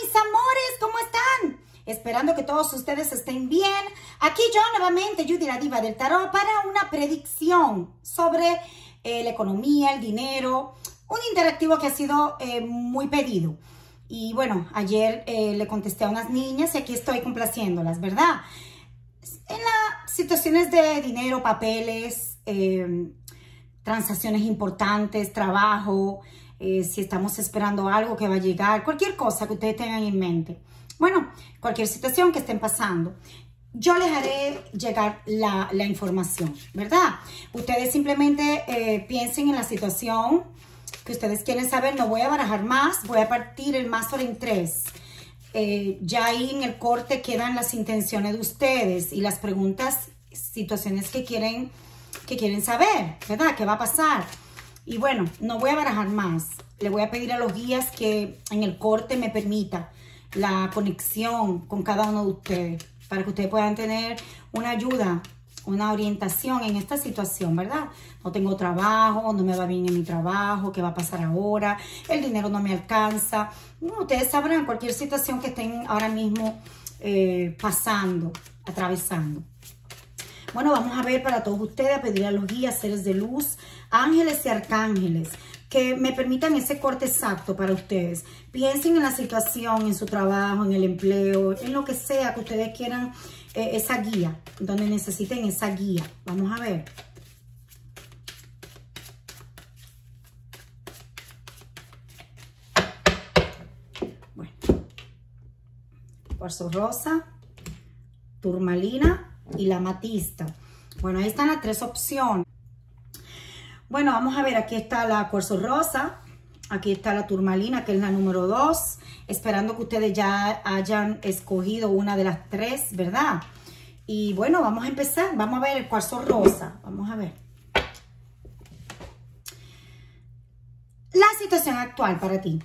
mis amores, ¿cómo están? Esperando que todos ustedes estén bien. Aquí yo nuevamente, Judy la Diva del Tarot, para una predicción sobre la economía, el dinero, un interactivo que ha sido muy pedido. Y bueno, ayer le contesté a unas niñas y aquí estoy complaciéndolas, ¿verdad? En las situaciones de dinero, papeles, transacciones importantes, trabajo, si estamos esperando algo que va a llegar, cualquier cosa que ustedes tengan en mente. Bueno, cualquier situación que estén pasando, yo les haré llegar la información, ¿verdad? Ustedes simplemente piensen en la situación que ustedes quieren saber. No voy a barajar más, voy a partir el mazo en 3. Ya ahí en el corte quedan las intenciones de ustedes y las preguntas, situaciones que quieren saber, ¿verdad? ¿Qué va a pasar? Y bueno, no voy a barajar más. Le voy a pedir a los guías que en el corte me permita la conexión con cada uno de ustedes para que ustedes puedan tener una ayuda, una orientación en esta situación, ¿verdad? No tengo trabajo, no me va bien en mi trabajo, ¿qué va a pasar ahora? El dinero no me alcanza. No, ustedes sabrán cualquier situación que estén ahora mismo pasando, atravesando. Bueno, vamos a ver para todos ustedes, a pedir a los guías, seres de luz, ángeles y arcángeles, que me permitan ese corte exacto para ustedes. Piensen en la situación, en su trabajo, en el empleo, en lo que sea que ustedes quieran, esa guía, donde necesiten esa guía. Vamos a ver. Bueno. Cuarzo rosa, turmalina y la amatista. Bueno, ahí están las 3 opciones. Bueno, vamos a ver, aquí está la cuarzo rosa, aquí está la turmalina, que es la número 2, esperando que ustedes ya hayan escogido una de las 3, ¿verdad? Y bueno, vamos a empezar, vamos a ver el cuarzo rosa, vamos a ver. La situación actual para ti.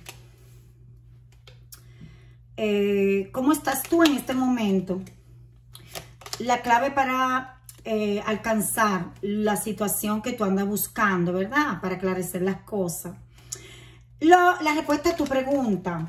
¿Cómo estás tú en este momento? La clave para alcanzar la situación que tú andas buscando, ¿verdad? Para aclarecer las cosas. La respuesta a tu pregunta.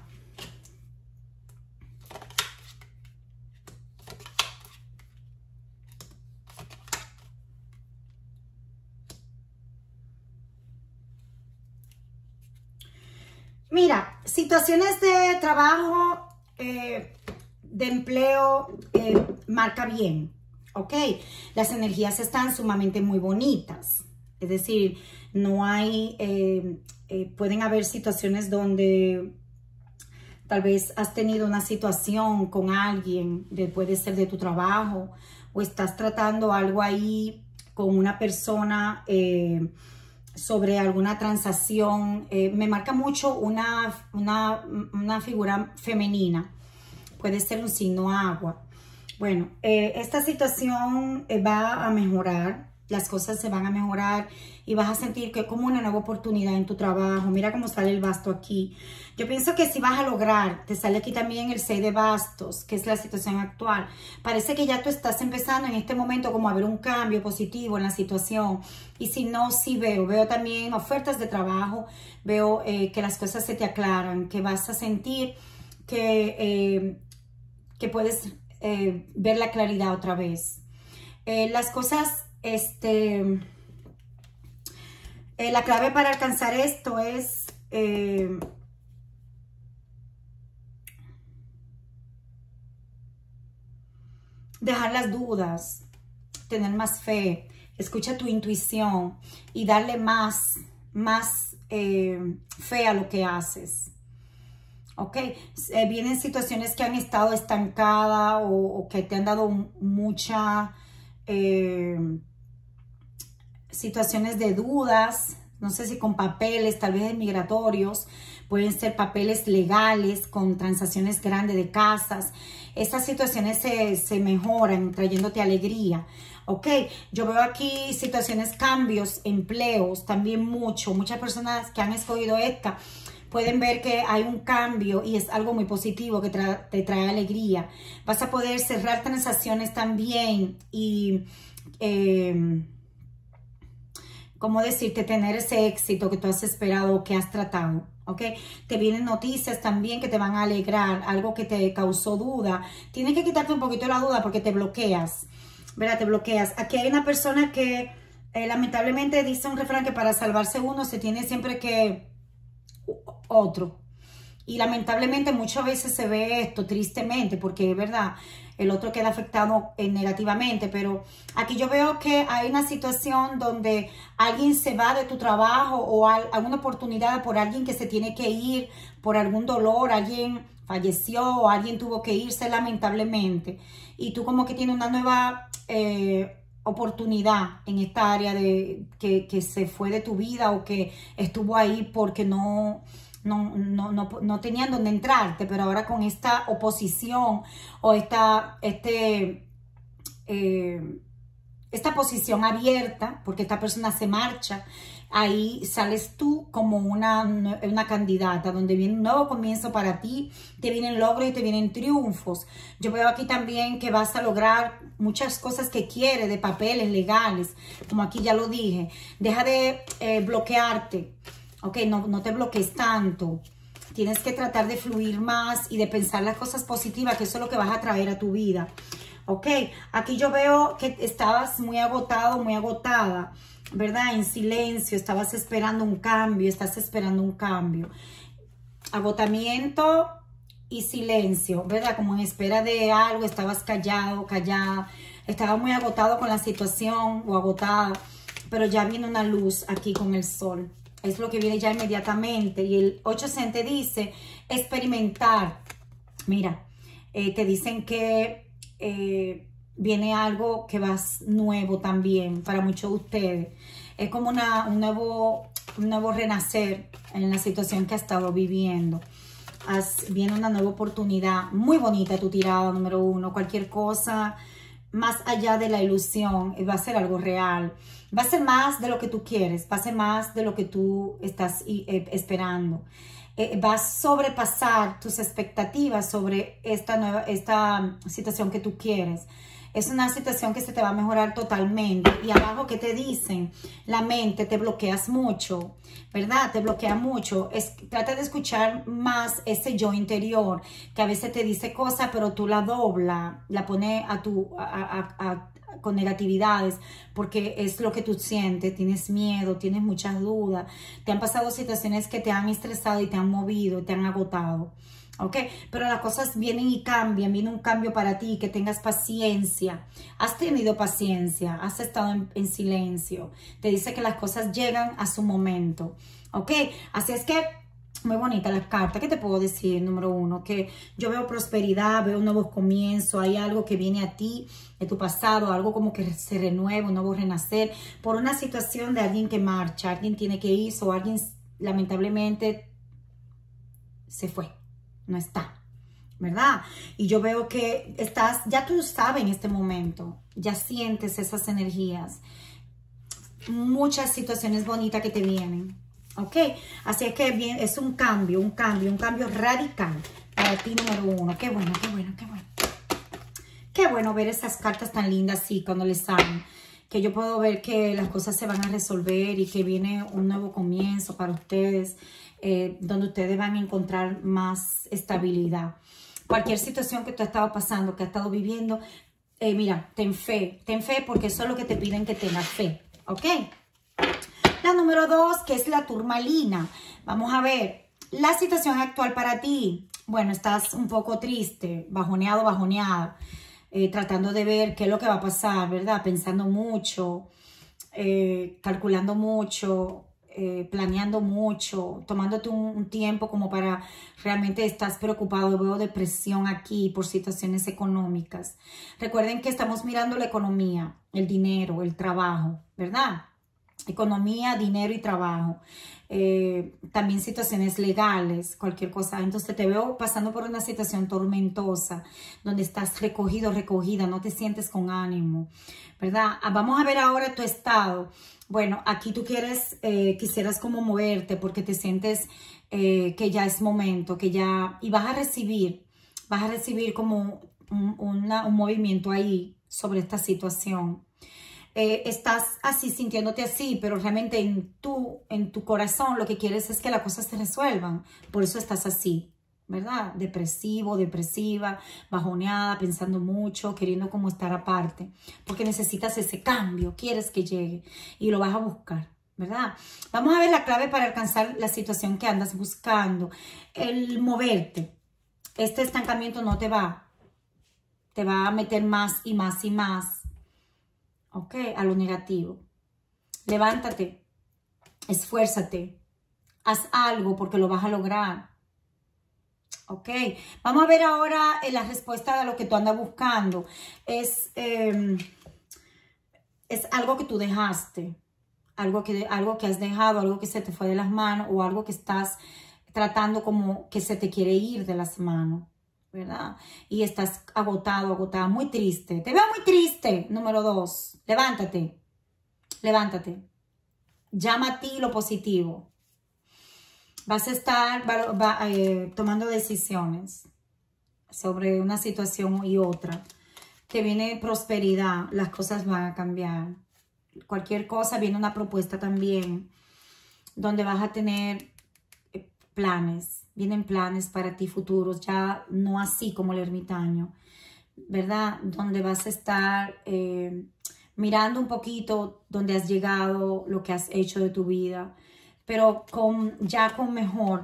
Mira, situaciones de trabajo, de empleo, marca bien. ¿Ok? Las energías están sumamente muy bonitas. Es decir, no hay, pueden haber situaciones donde tal vez has tenido una situación con alguien, puede ser de tu trabajo, o estás tratando algo ahí con una persona sobre alguna transacción. Me marca mucho una figura femenina. Puede ser un signo agua. Bueno, esta situación va a mejorar, las cosas se van a mejorar y vas a sentir que es como una nueva oportunidad en tu trabajo. Mira cómo sale el basto aquí. Yo pienso que si vas a lograr, te sale aquí también el 6 de bastos, que es la situación actual. Parece que ya tú estás empezando en este momento como a ver un cambio positivo en la situación. Y si no, sí veo también ofertas de trabajo, veo que las cosas se te aclaran, que vas a sentir que puedes ver la claridad otra vez. Las cosas, la clave para alcanzar esto es dejar las dudas, tener más fe, escucha tu intuición y darle más fe a lo que haces. ¿Ok? Vienen situaciones que han estado estancadas o que te han dado mucha situaciones de dudas, no sé si con papeles, tal vez migratorios, pueden ser papeles legales con transacciones grandes de casas. Estas situaciones se mejoran trayéndote alegría. ¿Ok? Yo veo aquí situaciones, cambios, empleos, también muchas personas que han escogido esta pueden ver que hay un cambio y es algo muy positivo que te trae alegría. Vas a poder cerrar transacciones también y ¿cómo decirte? Tener ese éxito que tú has esperado o que has tratado, ¿ok? Te vienen noticias también que te van a alegrar, algo que te causó duda. Tienes que quitarte un poquito la duda porque te bloqueas, ¿verdad? Te bloqueas. Aquí hay una persona que lamentablemente dice un refrán que para salvarse uno se tiene siempre que otro. Y lamentablemente muchas veces se ve esto tristemente porque es verdad, el otro queda afectado negativamente, pero aquí yo veo que hay una situación donde alguien se va de tu trabajo o alguna oportunidad por alguien que se tiene que ir por algún dolor, alguien falleció o alguien tuvo que irse lamentablemente y tú como que tienes una nueva oportunidad en esta área de que se fue de tu vida o que estuvo ahí porque no tenían dónde entrarte, pero ahora con esta oposición o esta posición abierta, porque esta persona se marcha, ahí sales tú como una candidata, donde viene un nuevo comienzo para ti, te vienen logros y te vienen triunfos. Yo veo aquí también que vas a lograr muchas cosas que quieres, de papeles legales, como aquí ya lo dije. Deja de bloquearte. Ok, no te bloquees tanto. Tienes que tratar de fluir más y de pensar las cosas positivas, que eso es lo que vas a traer a tu vida. Ok, aquí yo veo que estabas muy agotado, muy agotada, ¿verdad? En silencio, estabas esperando un cambio, estás esperando un cambio. Agotamiento y silencio, ¿verdad? Como en espera de algo, estabas callado, callada. Estabas muy agotado con la situación o agotada, pero ya viene una luz aquí con el sol. Es lo que viene ya inmediatamente. Y el 8 te dice experimentar. Mira, te dicen que viene algo que va nuevo también para muchos de ustedes. Es como un nuevo renacer en la situación que has estado viviendo. Viene una nueva oportunidad. Muy bonita tu tirada número 1. Cualquier cosa más allá de la ilusión va a ser algo real. Va a ser más de lo que tú quieres, va a ser más de lo que tú estás esperando. Va a sobrepasar tus expectativas sobre esta situación que tú quieres. Es una situación que se te va a mejorar totalmente. Y abajo, ¿qué te dicen? La mente, te bloqueas mucho, ¿verdad? Te bloquea mucho. Trata de escuchar más ese yo interior, que a veces te dice cosas, pero tú la dobla, la pones con negatividades, porque es lo que tú sientes, tienes miedo, tienes muchas dudas, te han pasado situaciones que te han estresado y te han movido, te han agotado, ¿ok? Pero las cosas vienen y cambian, viene un cambio para ti, que tengas paciencia. Has tenido paciencia, has estado en silencio, te dice que las cosas llegan a su momento, ¿ok? Así es que muy bonita la carta. ¿Qué te puedo decir? Número 1, que yo veo prosperidad, veo nuevos comienzos, hay algo que viene a ti de tu pasado, algo como que se renueva, un nuevo renacer, por una situación de alguien que marcha, alguien tiene que irse o alguien lamentablemente se fue, no está, ¿verdad? Y yo veo que ya tú sabes en este momento, ya sientes esas energías, muchas situaciones bonitas que te vienen. Ok, así es que bien, es un cambio radical para ti número 1. Qué bueno, qué bueno, qué bueno. Qué bueno ver esas cartas tan lindas así cuando les salen. Que yo puedo ver que las cosas se van a resolver y que viene un nuevo comienzo para ustedes, donde ustedes van a encontrar más estabilidad. Cualquier situación que tú has estado pasando, que has estado viviendo, mira, ten fe porque eso es lo que te piden, que tengas fe, ¿ok? La número 2, que es la turmalina. Vamos a ver, la situación actual para ti. Bueno, estás un poco triste, bajoneado, bajoneada, tratando de ver qué es lo que va a pasar, ¿verdad? Pensando mucho, calculando mucho, planeando mucho, tomándote un tiempo como para realmente estás preocupado. Veo depresión aquí por situaciones económicas. Recuerden que estamos mirando la economía, el dinero, el trabajo, ¿verdad? Economía, dinero y trabajo. También situaciones legales, cualquier cosa. Entonces te veo pasando por una situación tormentosa, donde estás recogido, recogida, no te sientes con ánimo, ¿verdad? Vamos a ver ahora tu estado. Bueno, aquí tú quisieras como moverte porque te sientes que ya es momento, y vas a recibir como un movimiento ahí sobre esta situación. estás así, sintiéndote así, pero realmente en tu corazón lo que quieres es que las cosas se resuelvan. Por eso estás así, ¿verdad? Depresivo, depresiva, bajoneada, pensando mucho, queriendo como estar aparte. Porque necesitas ese cambio, quieres que llegue y lo vas a buscar, ¿verdad? Vamos a ver la clave para alcanzar la situación que andas buscando. El moverte. Este estancamiento no te va a meter más y más y más, ¿ok? A lo negativo. Levántate, esfuérzate, haz algo porque lo vas a lograr, ¿ok? Vamos a ver ahora la respuesta de lo que tú andas buscando. Es algo que tú dejaste, algo que has dejado, algo que se te fue de las manos o algo que estás tratando como que se te quiere ir de las manos, ¿verdad? Y estás agotado, agotada, muy triste. Te veo muy triste. Número 2, levántate, levántate. Llama a ti lo positivo. Vas a estar tomando decisiones sobre una situación y otra. Te viene prosperidad, las cosas van a cambiar. Cualquier cosa, viene una propuesta también, donde vas a tener planes. Vienen planes para ti futuros, ya no así como el ermitaño, ¿verdad? Donde vas a estar mirando un poquito donde has llegado, lo que has hecho de tu vida, pero ya con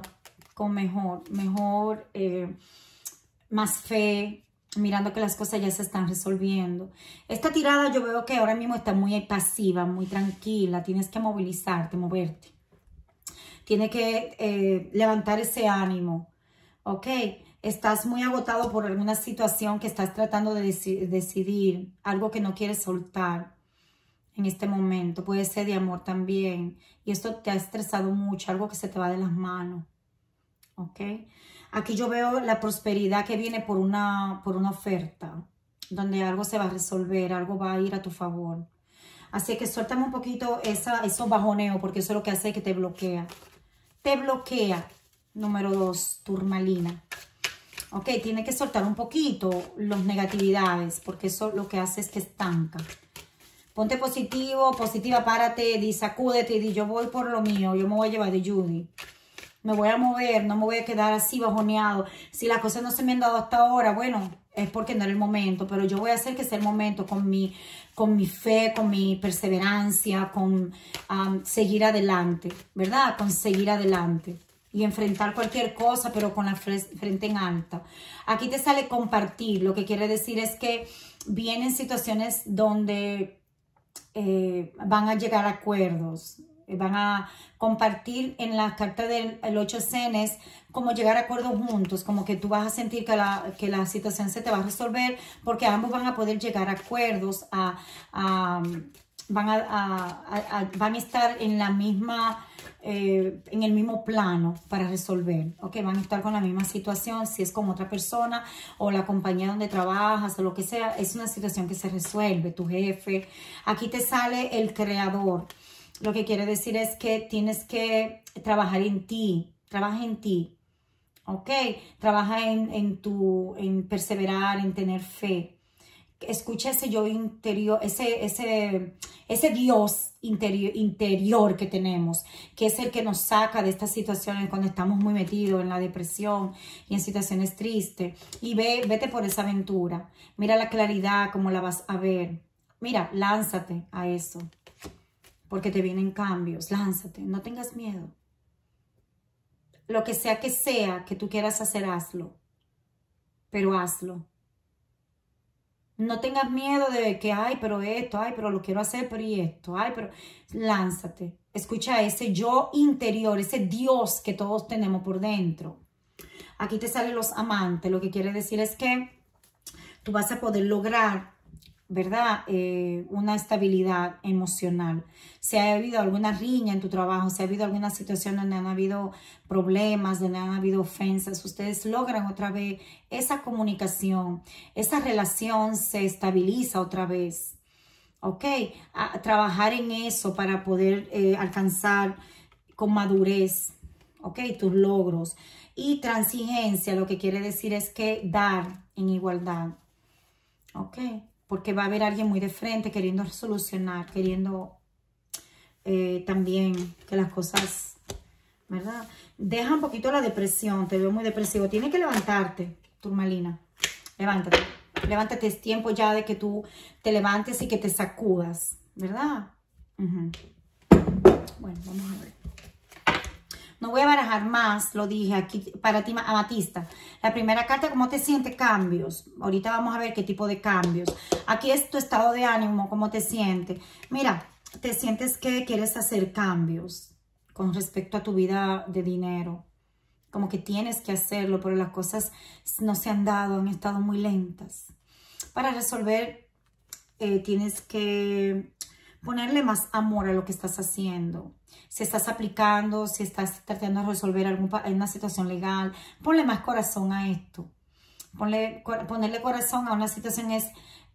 más fe, mirando que las cosas ya se están resolviendo. Esta tirada yo veo que ahora mismo está muy pasiva, muy tranquila, tienes que movilizarte, moverte. Tiene que levantar ese ánimo, ¿ok? Estás muy agotado por alguna situación que estás tratando de decidir, algo que no quieres soltar en este momento. Puede ser de amor también. Y esto te ha estresado mucho, algo que se te va de las manos, ¿ok? Aquí yo veo la prosperidad que viene por una oferta, donde algo se va a resolver, algo va a ir a tu favor. Así que suéltame un poquito esos bajoneos, porque eso es lo que hace que te bloquea. Te bloquea. Número 2, turmalina. Ok, tiene que soltar un poquito las negatividades, porque eso lo que hace es que estanca. Ponte positivo, positiva, párate, di, sacúdete y di, yo voy por lo mío, yo me voy a llevar de Judy. Me voy a mover, no me voy a quedar así bajoneado. Si las cosas no se me han dado hasta ahora, bueno, es porque no era el momento, pero yo voy a hacer que sea el momento con mi fe, con mi perseverancia, con seguir adelante, ¿verdad? Con seguir adelante y enfrentar cualquier cosa, pero con la frente en alta. Aquí te sale compartir, lo que quiere decir es que vienen situaciones donde van a llegar a acuerdos, van a compartir en la carta del 8 cenes, como llegar a acuerdos juntos, como que tú vas a sentir que la situación se te va a resolver, porque ambos van a poder llegar a acuerdos, van a estar en la misma, en el mismo plano para resolver, ¿ok? Van a estar con la misma situación, si es con otra persona o la compañía donde trabajas o lo que sea, es una situación que se resuelve, tu jefe. Aquí te sale el creador. Lo que quiere decir es que tienes que trabajar en ti, trabaja en ti, ¿ok? Trabaja en perseverar, en tener fe. Escucha ese yo interior, ese Dios interior que tenemos, que es el que nos saca de estas situaciones cuando estamos muy metidos en la depresión y en situaciones tristes. Y vete por esa aventura. Mira la claridad, cómo la vas a ver. Mira, lánzate a eso. Porque te vienen cambios, lánzate, no tengas miedo. Lo que sea que tú quieras hacer, hazlo. Pero hazlo. No tengas miedo de que, ay, pero esto, ay, pero lo quiero hacer, pero y esto, ay, pero lánzate. Escucha ese yo interior, ese Dios que todos tenemos por dentro. Aquí te salen los amantes, lo que quiere decir es que tú vas a poder lograr, ¿verdad? Una estabilidad emocional. Si ha habido alguna riña en tu trabajo, si ha habido alguna situación donde han habido problemas, donde han habido ofensas, ustedes logran otra vez esa comunicación, esa relación se estabiliza otra vez, ¿ok? A trabajar en eso para poder alcanzar con madurez, ¿ok? Tus logros. Y transigencia, lo que quiere decir es que dar en igualdad, ¿ok? porque va a haber alguien muy de frente queriendo solucionar, queriendo también que las cosas, ¿verdad? Deja un poquito la depresión, te veo muy depresivo. Tienes que levantarte, turmalina. Levántate. Levántate, es tiempo ya de que tú te levantes y que te sacudas, ¿verdad? Bueno, vamos a ver. No voy a barajar más, lo dije aquí para ti, amatista. La primera carta, ¿cómo te sientes? Cambios. Ahorita vamos a ver qué tipo de cambios. Aquí es tu estado de ánimo, ¿cómo te sientes? Mira, te sientes que quieres hacer cambios con respecto a tu vida de dinero. Como que tienes que hacerlo, pero las cosas no se han dado, han estado muy lentas. Para resolver, tienes que ponerle más amor a lo que estás haciendo. Si estás aplicando, si estás tratando de resolver alguna situación legal, ponle más corazón a esto. Ponerle corazón a una situación es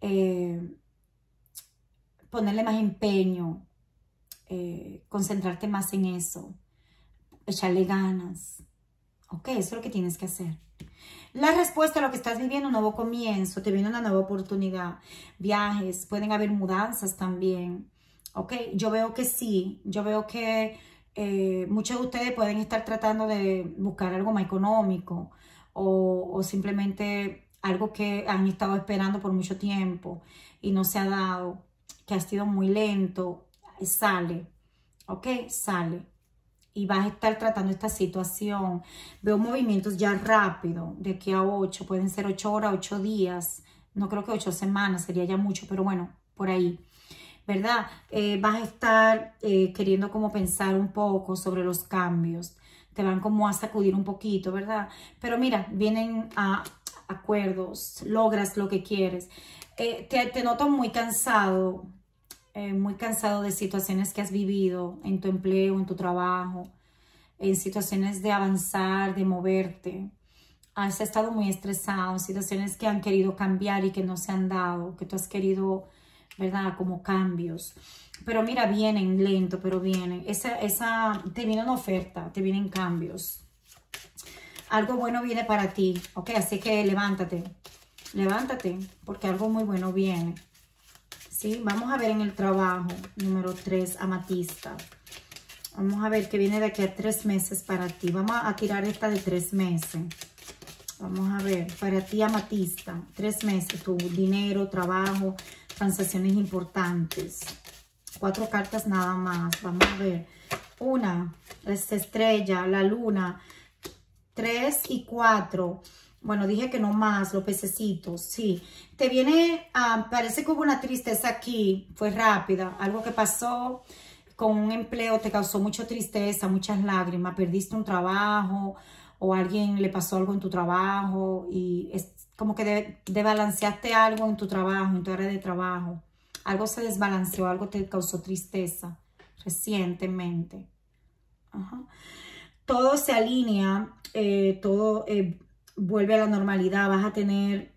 ponerle más empeño, concentrarte más en eso, echarle ganas. Ok, eso es lo que tienes que hacer. La respuesta a lo que estás viviendo, un nuevo comienzo, te viene una nueva oportunidad. Viajes, pueden haber mudanzas también. Ok, yo veo que sí, yo veo que muchos de ustedes pueden estar tratando de buscar algo más económico o simplemente algo que han estado esperando por mucho tiempo y no se ha dado, que ha sido muy lento, sale, ok, sale. Y vas a estar tratando esta situación. Veo movimientos ya rápido, de aquí a 8, pueden ser 8 horas, 8 días. No creo que 8 semanas, sería ya mucho, pero bueno, por ahí, ¿verdad? Vas a estar queriendo como pensar un poco sobre los cambios. Te van como a sacudir un poquito, ¿verdad? Pero mira, vienen a acuerdos, logras lo que quieres. Te noto muy cansado de situaciones que has vivido en tu empleo, en tu trabajo, en situaciones de avanzar, de moverte. Has estado muy estresado, situaciones que han querido cambiar y que no se han dado, que tú has querido, ¿verdad? Como cambios. Pero mira, vienen lento, pero vienen. Te viene una oferta, te vienen cambios. Algo bueno viene para ti, ¿ok? Así que levántate, levántate, porque algo muy bueno viene. ¿Sí? Vamos a ver en el trabajo, número 3, amatista. Vamos a ver qué viene de aquí a 3 meses para ti. Vamos a tirar esta de 3 meses. Vamos a ver, para ti, amatista, 3 meses, tu dinero, trabajo, transacciones importantes. 4 cartas nada más. Vamos a ver. 1, esta estrella, la luna. 3 y 4. Bueno, dije que no más, los pececitos, sí. Te viene, parece que hubo una tristeza aquí, fue rápida. Algo que pasó con un empleo te causó mucha tristeza, muchas lágrimas. Perdiste un trabajo o a alguien le pasó algo en tu trabajo y es como que desbalanceaste algo en tu trabajo, en tu área de trabajo. Algo se desbalanceó, algo te causó tristeza recientemente. Ajá. Todo se alinea, todo vuelve a la normalidad, vas a tener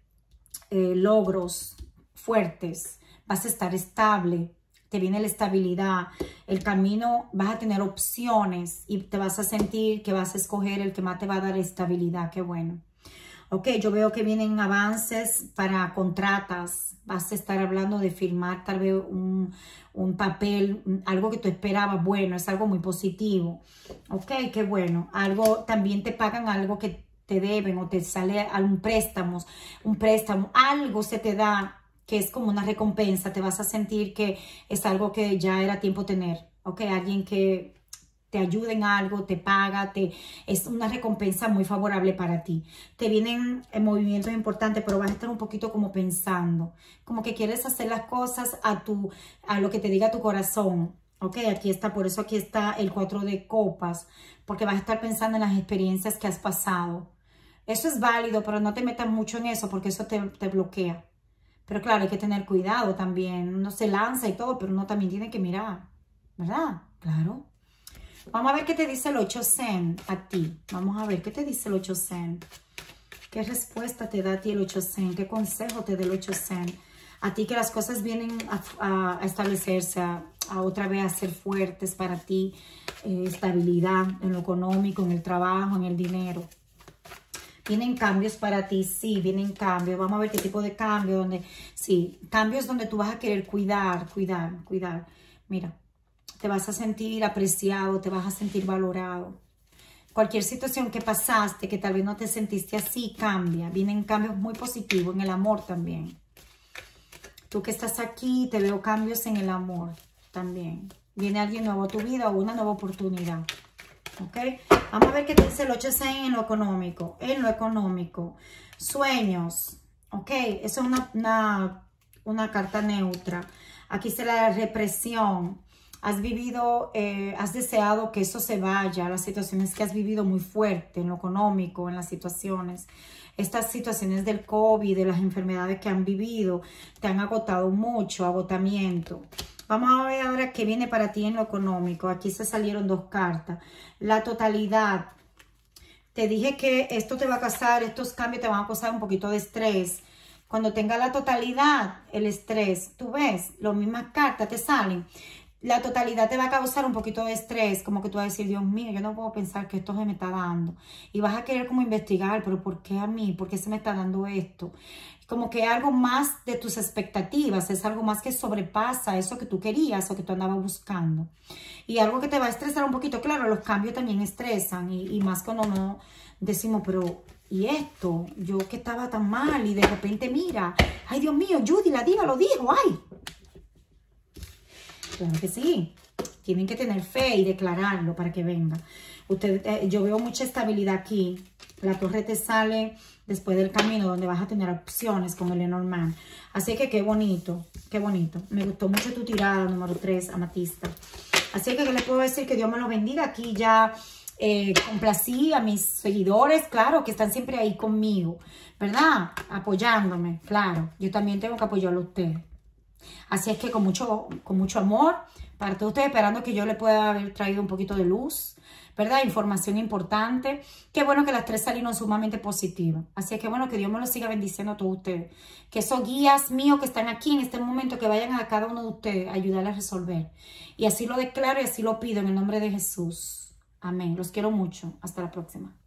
logros fuertes, vas a estar estable, te viene la estabilidad, el camino, vas a tener opciones y te vas a sentir que vas a escoger el que más te va a dar estabilidad, qué bueno. Ok, yo veo que vienen avances para contratas, vas a estar hablando de firmar tal vez un papel, algo que tú esperabas, bueno, es algo muy positivo. Ok, qué bueno, algo, también te pagan algo que te deben o te sale un préstamo, algo se te da que es como una recompensa, te vas a sentir que es algo que ya era tiempo tener, ok, alguien que te ayuda en algo, te paga, es una recompensa muy favorable para ti. Te vienen movimientos importantes, pero vas a estar un poquito como pensando, como que quieres hacer las cosas a lo que te diga tu corazón. Ok, aquí está, por eso aquí está el 4 de copas, porque vas a estar pensando en las experiencias que has pasado. Eso es válido, pero no te metas mucho en eso porque eso te bloquea. Pero claro, hay que tener cuidado también. Uno se lanza y todo, pero uno también tiene que mirar, ¿verdad? Claro. Vamos a ver qué te dice el 8 Zen a ti. Vamos a ver qué te dice el 8 Zen. ¿Qué respuesta te da a ti el 8 Zen? ¿Qué consejo te da el 8 Zen? A ti que las cosas vienen a establecerse, a otra vez a ser fuertes para ti. Estabilidad en lo económico, en el trabajo, en el dinero. Vienen cambios para ti, sí, vienen cambios. Vamos a ver qué tipo de cambio, donde, sí, cambios donde tú vas a querer cuidar. Mira, te vas a sentir apreciado, te vas a sentir valorado. Cualquier situación que pasaste, que tal vez no te sentiste así, cambia. Vienen cambios muy positivos en el amor también. Tú que estás aquí, te veo cambios en el amor también. Viene alguien nuevo a tu vida o una nueva oportunidad. ¿Ok? Vamos a ver qué te dice el 8-6 en lo económico. En lo económico. Sueños. ¿Ok? Eso es una carta neutra. Aquí está la represión. Has vivido, has deseado que eso se vaya, las situaciones que has vivido muy fuerte en lo económico, en las situaciones. Estas situaciones del COVID, de las enfermedades que han vivido, te han agotado mucho, agotamiento. Vamos a ver ahora qué viene para ti en lo económico. Aquí se salieron dos cartas. La totalidad. Te dije que esto te va a causar, estos cambios te van a causar un poquito de estrés. Cuando tenga la totalidad, el estrés, tú ves, las mismas cartas te salen. La totalidad te va a causar un poquito de estrés, como que tú vas a decir, Dios mío, yo no puedo pensar que esto se me está dando. Y vas a querer como investigar, pero ¿por qué a mí? ¿Por qué se me está dando esto? Como que algo más de tus expectativas, es algo más que sobrepasa eso que tú querías o que tú andabas buscando. Y algo que te va a estresar un poquito, claro, los cambios también estresan y más cuando no decimos, pero ¿y esto? Yo que estaba tan mal y de repente mira, ay Dios mío, Judy, la diva lo dijo, ay. Claro que sí, tienen que tener fe y declararlo para que venga. Yo veo mucha estabilidad aquí. La torre te sale después del camino donde vas a tener opciones con el Lenormand. Así que qué bonito, qué bonito. Me gustó mucho tu tirada número 3, amatista. Así que, ¿qué les puedo decir? Que Dios me lo bendiga. Aquí ya complací a mis seguidores, claro, que están siempre ahí conmigo, ¿verdad? Apoyándome, claro. Yo también tengo que apoyarlo a ustedes. Así es que con mucho amor para todos ustedes, esperando que yo les pueda haber traído un poquito de luz, ¿verdad? Información importante. Qué bueno que las 3 salieron sumamente positivas. Así es que bueno, que Dios me lo siga bendiciendo a todos ustedes. Que esos guías míos que están aquí en este momento, que vayan a cada uno de ustedes a ayudarles a resolver. Y así lo declaro y así lo pido en el nombre de Jesús. Amén. Los quiero mucho. Hasta la próxima.